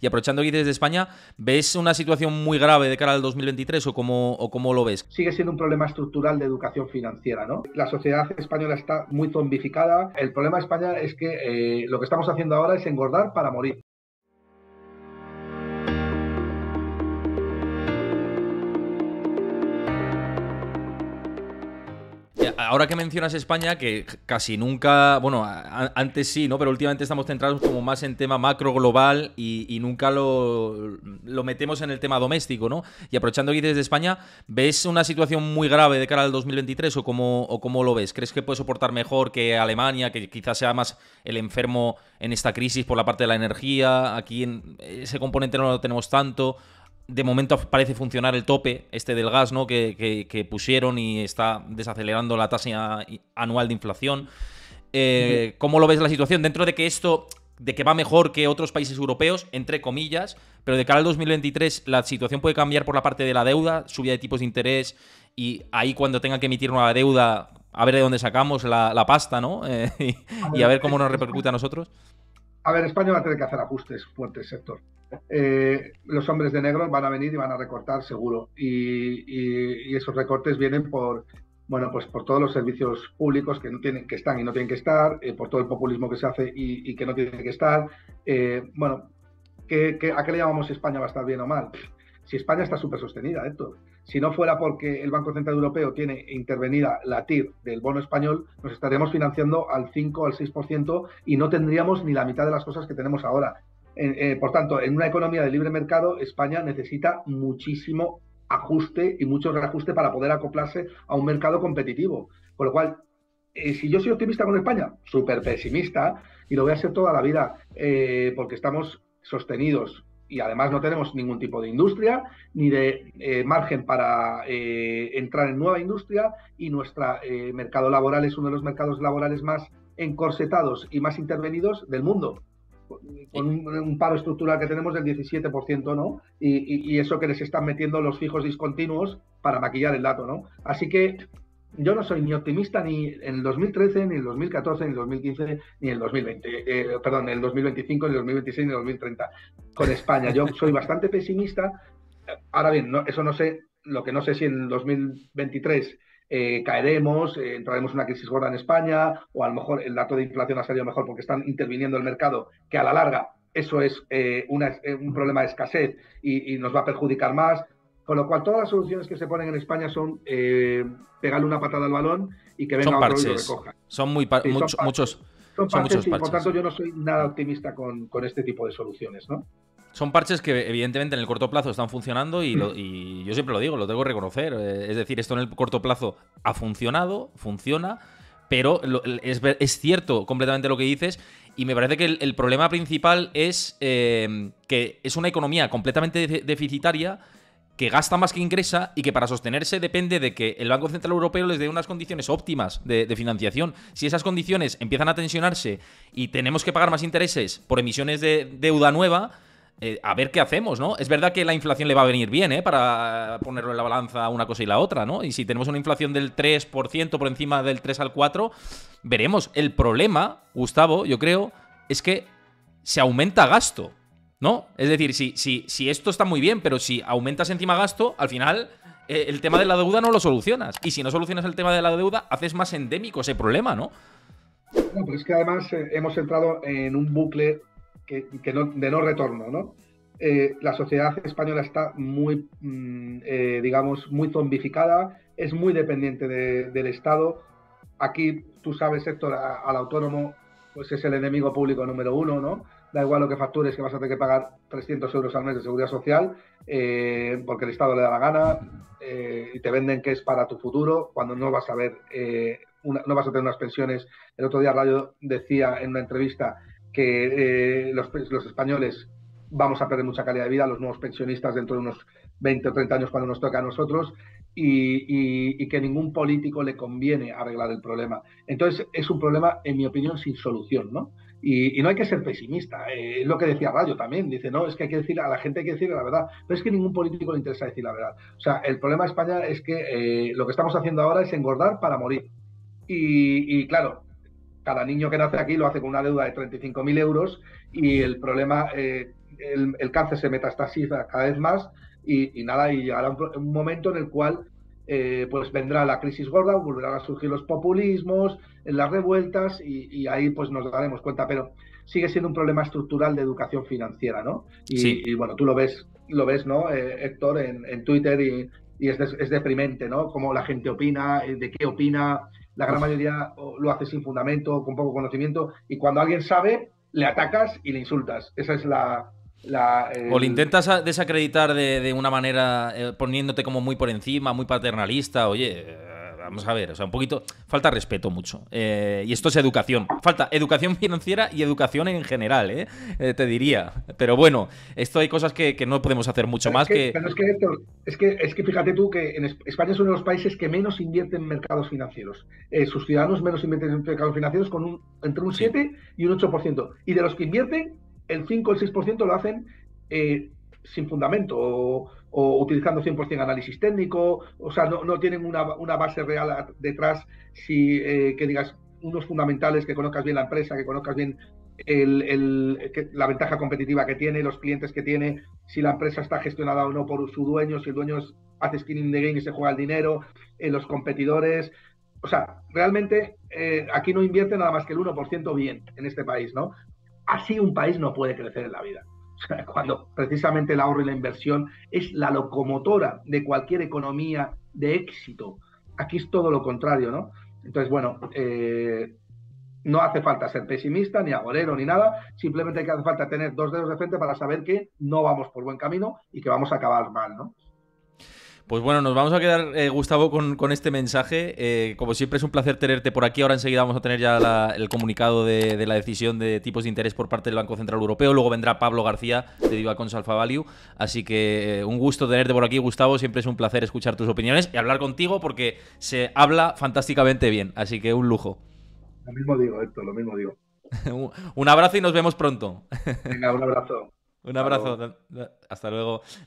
Y aprovechando que dices de España, ¿ves una situación muy grave de cara al 2023 o cómo lo ves? Sigue siendo un problema estructural de educación financiera, ¿no? La sociedad española está muy zombificada. El problema de España es que lo que estamos haciendo ahora es engordar para morir. Ahora que mencionas España, que casi nunca, bueno, antes sí, ¿no? Pero últimamente estamos centrados como más en tema macro global y nunca lo metemos en el tema doméstico, ¿no? Y aprovechando que dices de España, ¿ves una situación muy grave de cara al 2023 o cómo lo ves? ¿Crees que puede soportar mejor que Alemania, que quizás sea más el enfermo en esta crisis por la parte de la energía? Aquí ese componente no lo tenemos tanto. De momento parece funcionar el tope del gas, ¿no? que pusieron y está desacelerando la tasa anual de inflación. ¿Cómo lo ves la situación? Dentro de que va mejor que otros países europeos, entre comillas, pero de cara al 2023 la situación puede cambiar por la parte de la deuda, subida de tipos de interés, y ahí cuando tengan que emitir nueva deuda, a ver de dónde sacamos la pasta, ¿no? Y a ver cómo nos repercute a nosotros. A ver, España va a tener que hacer ajustes fuertes, sector. Los hombres de negro van a venir y van a recortar seguro. Y esos recortes vienen bueno, pues por todos los servicios públicos que están y no tienen que estar, por todo el populismo que se hace y que no tiene que estar. Bueno, ¿a qué le llamamos España va a estar bien o mal? Si España está súper sostenida, Héctor. Si no fuera porque el Banco Central Europeo tiene intervenida la TIR del bono español, nos estaríamos financiando al 5 o al 6% y no tendríamos ni la mitad de las cosas que tenemos ahora. Por tanto, en una economía de libre mercado, España necesita muchísimo ajuste y mucho reajuste para poder acoplarse a un mercado competitivo. Con lo cual, si yo soy optimista con España, súper pesimista, y lo voy a ser toda la vida, porque estamos sostenidos y además no tenemos ningún tipo de industria ni de margen para entrar en nueva industria, y nuestro mercado laboral es uno de los mercados laborales más encorsetados y más intervenidos del mundo, con un paro estructural que tenemos del 17%, ¿no? Y eso que les están metiendo los fijos discontinuos para maquillar el dato, ¿no? Así que yo no soy ni optimista ni en el 2013, ni en el 2014, ni en el 2015, ni en el 2020, perdón, en el 2025, ni en el 2026, ni en el 2030 con España. Yo soy bastante pesimista. Ahora bien, eso no sé, lo que no sé si en el 2023 caeremos, entraremos en una crisis gorda en España, o a lo mejor el dato de inflación ha salido mejor porque están interviniendo el mercado, que a la larga eso es un problema de escasez y nos va a perjudicar más. Con lo cual, todas las soluciones que se ponen en España son pegarle una patada al balón y que venga Son otro y lo parches. recoja. Son Sí, muchos. son Son parches muchos y, por parches. tanto, yo no soy nada optimista con este tipo de soluciones, ¿no? Son parches que evidentemente en el corto plazo están funcionando y yo siempre lo digo, lo tengo que reconocer. Es decir, esto en el corto plazo ha funcionado, funciona, pero es cierto completamente lo que dices, y me parece que el problema principal es que es una economía completamente deficitaria, que gasta más que ingresa y que para sostenerse depende de que el Banco Central Europeo les dé unas condiciones óptimas de financiación. Si esas condiciones empiezan a tensionarse y tenemos que pagar más intereses por emisiones de deuda nueva, a ver qué hacemos, ¿no? Es verdad que la inflación le va a venir bien, para ponerlo en la balanza una cosa y la otra, ¿no? Y si tenemos una inflación del 3% por encima del 3 al 4, veremos. El problema, Gustavo, yo creo, es que se aumenta gasto, ¿no? Es decir, si esto está muy bien, pero si aumentas encima gasto, al final el tema de la deuda no lo solucionas. Y si no solucionas el tema de la deuda, haces más endémico ese problema, ¿no? No, pero es que además hemos entrado en un bucle de no retorno, ¿no? La sociedad española está muy, digamos, muy zombificada, es muy dependiente del Estado. Aquí, tú sabes, Héctor, al autónomo pues es el enemigo público número uno, ¿no? Da igual lo que factures, que vas a tener que pagar 300 euros al mes de seguridad social, porque el Estado le da la gana, y te venden que es para tu futuro, cuando no vas a ver, no vas a tener unas pensiones. El otro día Radio decía en una entrevista que los españoles vamos a perder mucha calidad de vida, los nuevos pensionistas dentro de unos 20 o 30 años cuando nos toca a nosotros, y que ningún político le conviene arreglar el problema. Entonces es un problema, en mi opinión, sin solución, ¿no? Y no hay que ser pesimista, es lo que decía Rayo también, dice, no, es que hay que decir, a la gente hay que decirle la verdad, pero es que a ningún político le interesa decir la verdad. O sea, el problema de España es que lo que estamos haciendo ahora es engordar para morir. Y claro, cada niño que nace aquí lo hace con una deuda de 35.000 euros, y el problema el cáncer se metastasiza cada vez más y nada, y llegará un momento en el cual pues vendrá la crisis gorda, volverán a surgir los populismos, las revueltas y ahí pues nos daremos cuenta, pero sigue siendo un problema estructural de educación financiera, ¿no? Sí. Y bueno, tú lo ves, ¿no, Héctor, en Twitter y es deprimente, ¿no? Cómo la gente opina, de qué opina, la gran Uf. mayoría lo hace sin fundamento, con poco conocimiento, y cuando alguien sabe, le atacas y le insultas. Esa es O le intentas desacreditar de una manera poniéndote como muy por encima, muy paternalista. Oye, vamos a ver, o sea, un poquito. Falta respeto mucho. Y esto es educación. Falta educación financiera y educación en general, te diría. Pero bueno, esto hay cosas que no podemos hacer mucho más que. Pero es que, Héctor, es que fíjate tú que en España es uno de los países que menos invierte en mercados financieros. Sus ciudadanos menos invierten en mercados financieros con entre un Sí. 7 y un 8%. Y de los que invierten, el 5 o el 6% lo hacen sin fundamento o utilizando 100% análisis técnico. O sea, no tienen una base real detrás que digas unos fundamentales, que conozcas bien la empresa, que conozcas bien la ventaja competitiva que tiene, los clientes que tiene, si la empresa está gestionada o no por su dueño, si el dueño hace skin in the game y se juega el dinero, los competidores. O sea, realmente aquí no invierte nada más que el 1% bien en este país, ¿no? Así un país no puede crecer en la vida. O sea, cuando precisamente el ahorro y la inversión es la locomotora de cualquier economía de éxito. Aquí es todo lo contrario, ¿no? Entonces, bueno, no hace falta ser pesimista, ni agorero, ni nada. Simplemente hace falta tener dos dedos de frente para saber que no vamos por buen camino y que vamos a acabar mal, ¿no? Pues bueno, nos vamos a quedar, Gustavo, con este mensaje. Como siempre es un placer tenerte por aquí. Ahora enseguida vamos a tener ya el comunicado de la decisión de tipos de interés por parte del Banco Central Europeo. Luego vendrá Pablo García de Divacons Alpha Value. Así que un gusto tenerte por aquí, Gustavo. Siempre es un placer escuchar tus opiniones y hablar contigo porque se habla fantásticamente bien. Así que un lujo. Lo mismo digo, Héctor, lo mismo digo. Un abrazo y nos vemos pronto. Venga, un abrazo. Un Hasta luego. abrazo. Hasta luego.